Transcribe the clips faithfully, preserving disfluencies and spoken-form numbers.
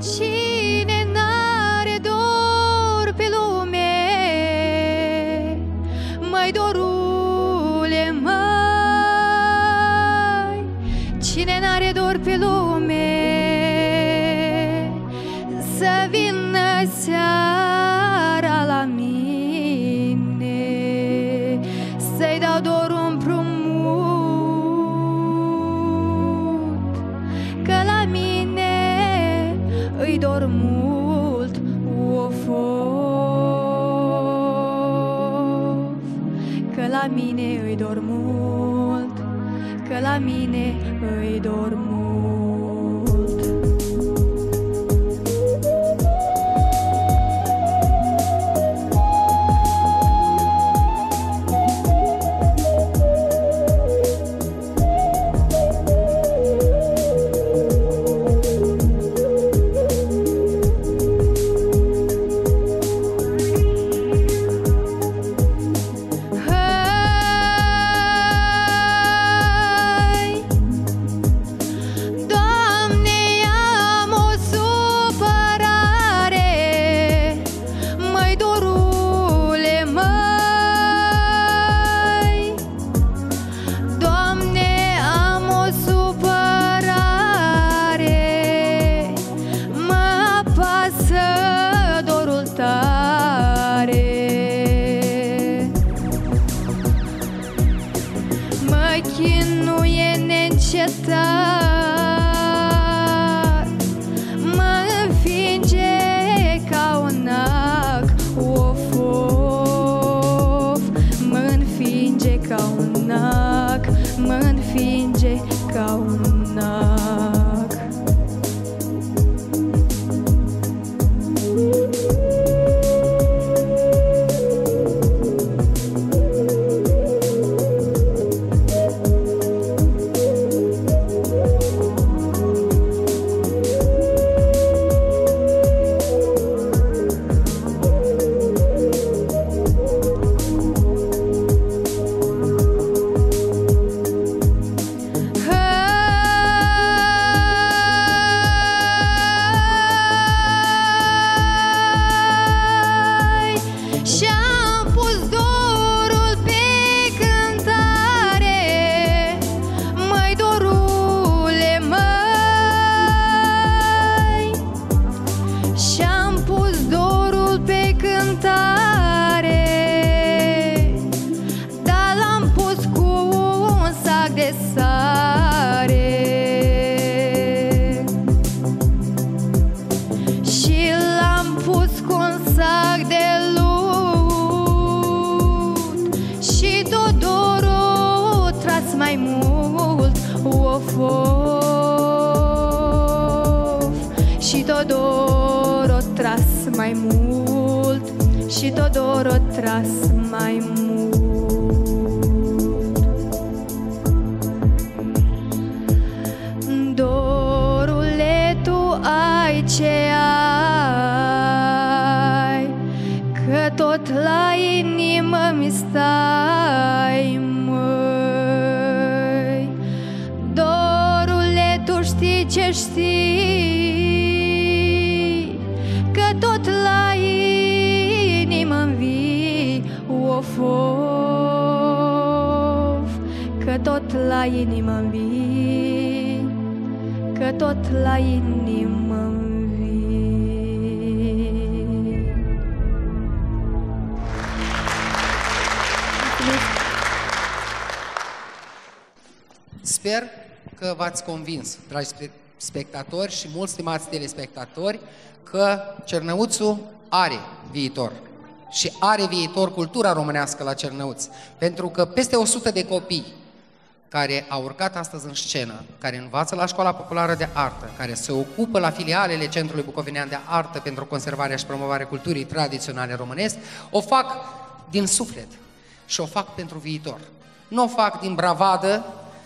Cine n-are dor pe lume, măi dorule, măi, cine n-are dor pe lume, să vină seara la mine, să-i dau dorul împrumut, că la mine îi dor mult, of, of, că la mine îi dor mult, că la mine îi dor mult. Sper că v-ați convins, dragi spectatori și mulți stimați telespectatori, că Cernăuțul are viitor și are viitor cultura românească la Cernăuț, pentru că peste o sută de copii care au urcat astăzi în scenă, care învață la Școala Populară de Artă, care se ocupă la filialele Centrului Bucovinean de Artă pentru conservarea și promovarea culturii tradiționale românești, o fac din suflet și o fac pentru viitor. Nu o fac din bravadă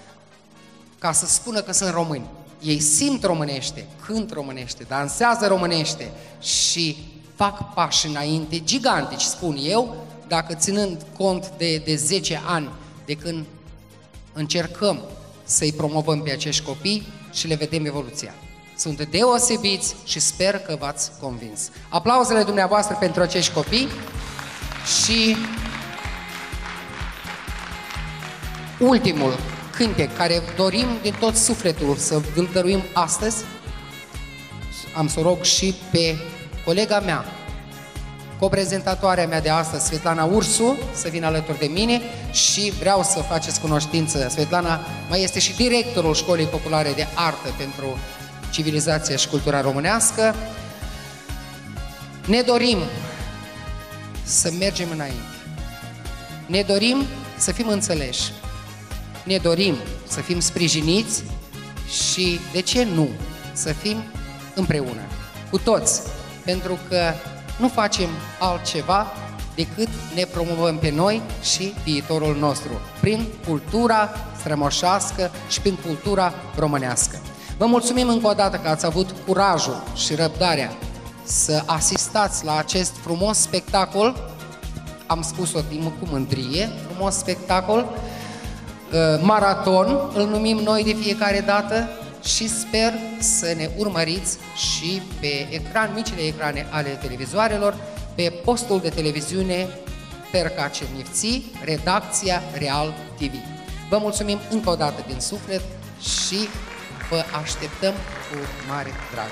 ca să spună că sunt români. Ei simt românește, cânt românește, dansează românește și fac pași înainte, gigantici, spun eu, dacă ținând cont de, de zece ani de când încercăm să-i promovăm pe acești copii și le vedem evoluția. Sunt deosebiți și sper că v-ați convins. Aplauzele dumneavoastră pentru acești copii și ultimul cântec care dorim din tot sufletul să îl dăruim astăzi, am să rog și pe colega mea, coprezentatoarea mea de astăzi, Svetlana Ursu, să vină alături de mine și vreau să faceți cunoștință. Svetlana mai este și directorul Școlii Populare de Artă pentru Civilizația și Cultura Românească. Ne dorim să mergem înainte. Ne dorim să fim înțeleși. Ne dorim să fim sprijiniți și, de ce nu, să fim împreună, cu toți, pentru că nu facem altceva decât ne promovăm pe noi și viitorul nostru, prin cultura strămoșească și prin cultura românească. Vă mulțumim încă o dată că ați avut curajul și răbdarea să asistați la acest frumos spectacol, am spus-o cu mândrie, frumos spectacol, maraton, îl numim noi de fiecare dată, și sper să ne urmăriți și pe ecran, micile ecrane ale televizoarelor, pe postul de televiziune Perca Cernivții, redacția Real T V. Vă mulțumim încă o dată din suflet și vă așteptăm cu mare drag.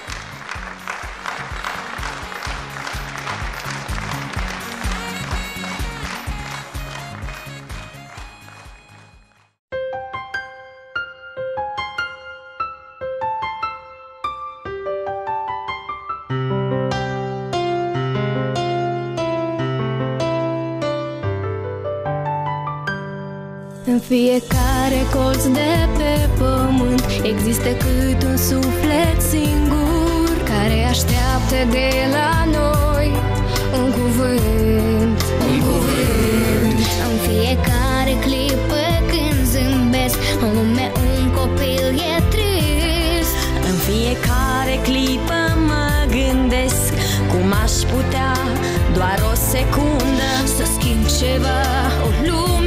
În fiecare colț de pe pământ există cât un suflet singur care așteaptă de la noi un cuvânt, un cuvânt. În fiecare clipă când zâmbesc în lume un copil e trist. În fiecare clipă mă gândesc cum aș putea doar o secundă să schimb ceva, o lume